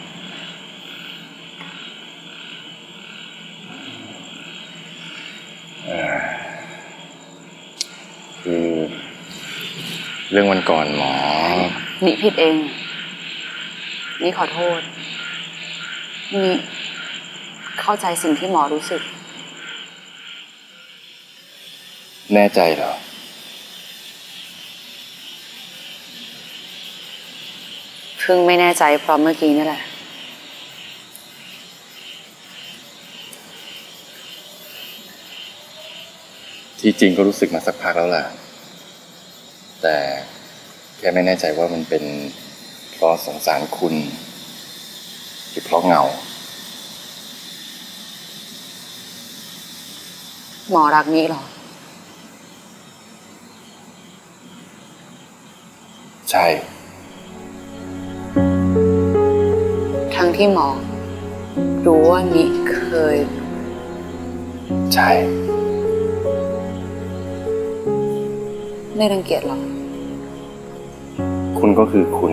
คือเรื่องวันก่อนหมอนี่ผิดเอง นี่ขอโทษ นี่เข้าใจสิ่งที่หมอรู้สึกแน่ใจเหรอเพิ่งไม่แน่ใจเพราะเมื่อกี้นี่แหละที่จริงก็รู้สึกมาสักพักแล้วล่ะแต่แค่ไม่แน่ใจว่ามันเป็นเพราะสงสารคุณหรือเพราะเหงาหมอรักนี้หรอใช่ทั้งที่หมอรู้ว่านิเคยใช่ไม่รังเกียจหรอคุณก็คือคุณ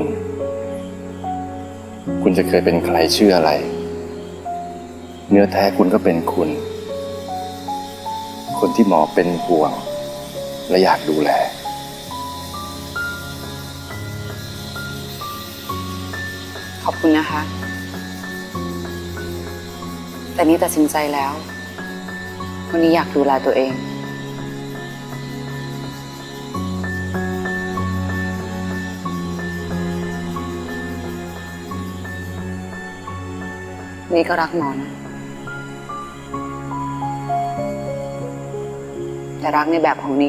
จะเคยเป็นใครชื่ออะไรเนื้อแท้คุณก็เป็นคุณคนที่หมอเป็นห่วงและอยากดูแลขอบคุณนะคะแต่นี่ตัดสินใจแล้ววันนี้อยากดูแลตัวเองนี่ก็รักหมอนะแต่รักในแบบของนี่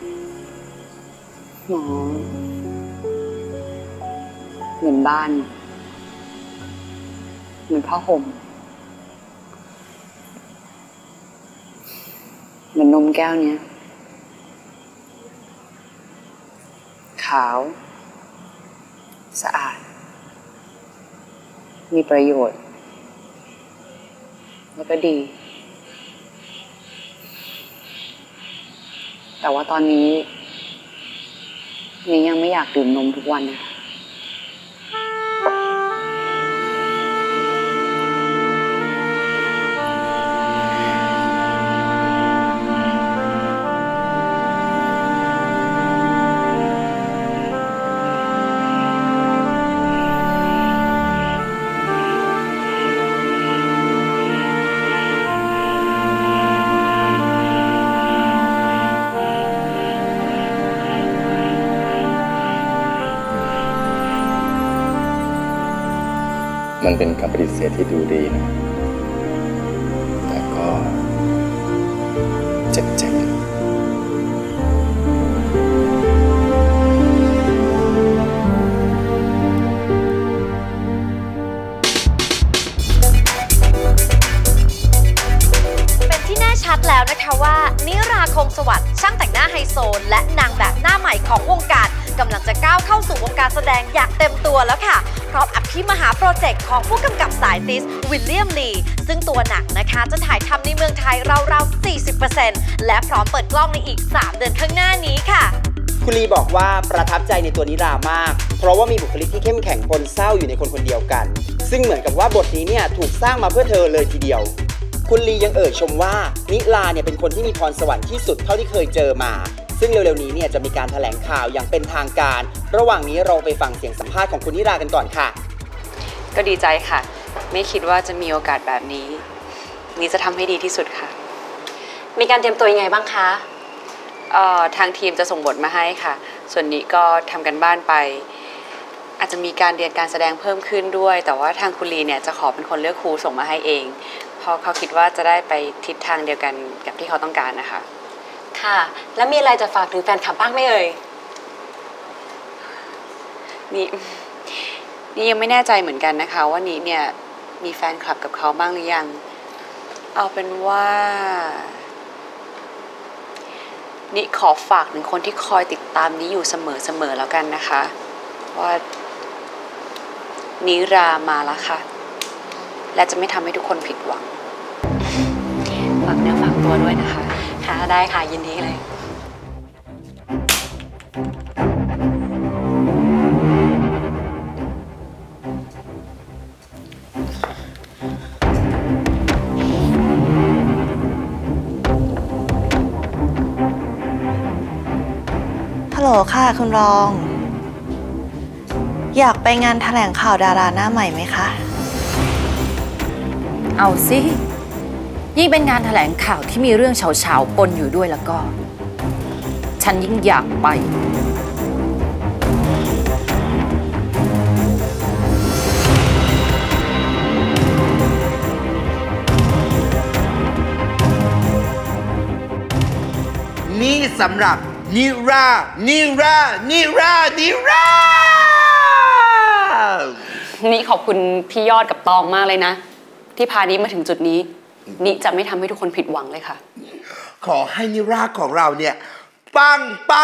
หมอเหมือนบ้านเหมือนผ้าห่มเหมือนนมแก้วเนี้ยขาวสะอาดมีประโยชน์แล้วก็ดีแต่ว่าตอนนี้นี่ยังไม่อยากดื่มนมทุกวันนะมันเป็นคำปฏิเสธที่ดูดีนะแต่ก็เจ็บชัดแล้วนะคะว่านิราคงสวัสดิ์ช่างแต่งหน้าไฮโซและนางแบบหน้าใหม่ของวงการกำลังจะก้าวเข้าสู่วงการแสดงอย่างเต็มตัวแล้วค่ะพร้อมอภิมหาโปรเจกต์ของผู้กำกับสายติสวิลเลียมลีซึ่งตัวหนังนะคะจะถ่ายทำในเมืองไทยราวๆ 40% และพร้อมเปิดกล้องในอีก 3 เดือนข้างหน้านี้ค่ะคุณลีบอกว่าประทับใจในตัวนิรามากเพราะว่ามีบุคลิกที่เข้มแข็งปนเศร้าอยู่ในคนคนเดียวกันซึ่งเหมือนกับว่าบทนี้เนี่ยถูกสร้างมาเพื่อเธอเลยทีเดียวคุณลียังชมว่านิลาเนี่ยเป็นคนที่มีพรสวรรค์ที่สุดเท่าที่เคยเจอมาซึ่งเร็วๆนี้เนี่ยจะมีการแถลงข่าวอย่างเป็นทางการระหว่างนี้เราไปฟังเสียงสัมภาษณ์ของคุณนิลากันก่อนค่ะก็ดีใจค่ะไม่คิดว่าจะมีโอกาสแบบนี้นี่จะทำให้ดีที่สุดค่ะมีการเตรียมตัวยังไงบ้างคะทางทีมจะส่งบทมาให้ค่ะส่วนนี้ก็ทำกันบ้านไปอาจจะมีการเรียนการแสดงเพิ่มขึ้นด้วยแต่ว่าทางคุณลีเนี่ยจะขอเป็นคนเลือกครูส่งมาให้เองเพราะเขาคิดว่าจะได้ไปทิศทางเดียวกันกับที่เขาต้องการนะคะค่ะแล้วมีอะไรจะฝากถึงแฟนคลับบ้างไหมเอ่ยนี่ยังไม่แน่ใจเหมือนกันนะคะว่านี่เนี่ยมีแฟนคลับกับเขาบ้างหรือยังเอาเป็นว่านี่ขอฝากถึงคนที่คอยติดตามนี้อยู่เสมอแล้วกันนะคะว่านิรามาแล้วค่ะและจะไม่ทำให้ทุกคนผิดหวังฝากเนื้อฝากตัวด้วยนะคะค่ะได้ค่ะยินดีเลยฮัลโหลค่ะคุณรอง อยากไปงานแถลงข่าวดาราหน้าใหม่ไหมคะเอาสิยิ่งเป็นงานแถลงข่าวที่มีเรื่องเฉาๆปนอยู่ด้วยแล้วก็ ฉันยิ่งอยากไปนี่สำหรับนิรานี่ขอบคุณพี่ยอดกับตองมากเลยนะ ที่พานี้มาถึงจุดนี้นี่จะไม่ทำให้ทุกคนผิดหวังเลยค่ะขอให้นิราของเราเนี่ยปัง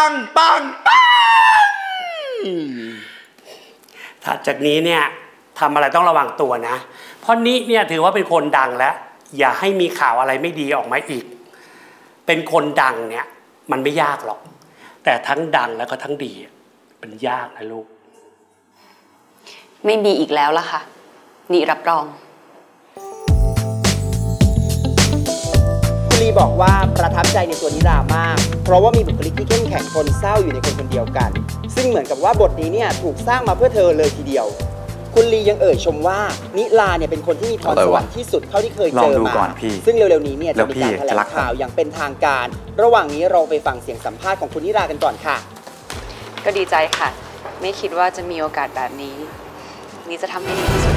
ถัดจากนี้เนี่ยทำอะไรต้องระวังตัวนะ เพราะนี้เนี่ยถือว่าเป็นคนดังแล้วอย่าให้มีข่าวอะไรไม่ดีออกมาอีกเป็นคนดังเนี่ยมันไม่ยากหรอกแต่ทั้งดังแล้วก็ทั้งดีมันยากนะลูกไม่มีอีกแล้วล่ะค่ะนี่รับรองคุณลีบอกว่าประทับใจในตัวนิรามากเพราะว่ามีบุคลิกที่เข้มแข็งทนเศร้าอยู่ในคนคนเดียวกันซึ่งเหมือนกับว่าบทนี้เนี่ยถูกสร้างมาเพื่อเธอเลยทีเดียวคุณลียังชมว่านิราเนี่ยเป็นคนที่มีพรสวรรค์ที่สุดเท่าที่เคยเจอมาซึ่งเร็วๆนี้เนี่ยจะมีการแถลงข่าวอย่างเป็นทางการระหว่างนี้เราไปฟังเสียงสัมภาษณ์ของคุณนิรากันก่อนค่ะก็ดีใจค่ะไม่คิดว่าจะมีโอกาสแบบนี้นี่จะทำให้ดีที่สุด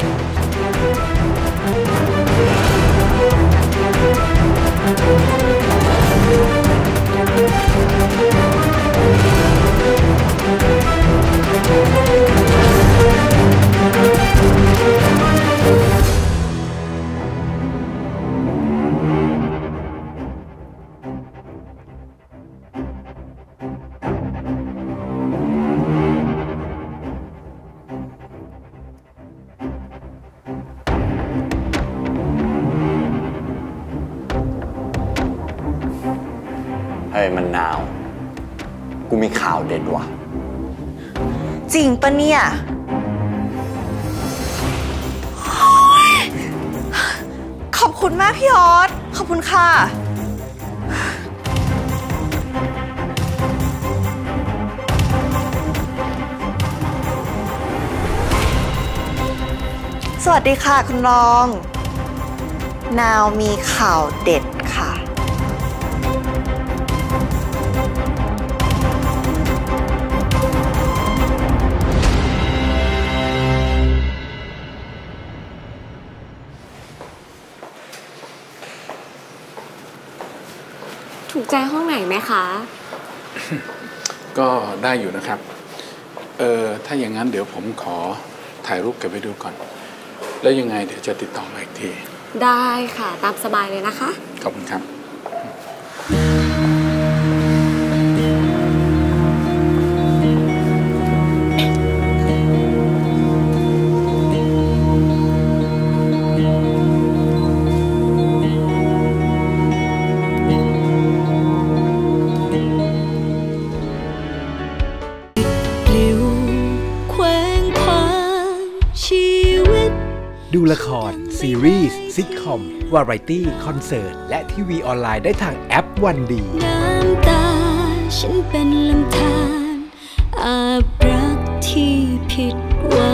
เฮ้ยมันนาวกูมีข่าวเด็ดว่ะจริงปะเนี่ยขอบคุณมากพี่ออสขอบคุณค่ะสวัสดีค่ะคุณรองนาวมีข่าวเด็ดค่ะถูกใจห้องไหนไหมคะก็ได้อยู่นะครับถ้าอย่างนั้นเดี๋ยวผมขอถ่ายรูปเก็บไปดูก่อนแล้วยังไงเดี๋ยวจะติดต่อมาอีกทีได้ค่ะตามสบายเลยนะคะขอบคุณครับดูละครซีรีส์ซิทคอมวาไรตี้คอนเสิร์ตและทีวีออนไลน์ได้ทางแอปวันดีน้ำตาฉันเป็นลำธารอาบรักที่ผิดหวัง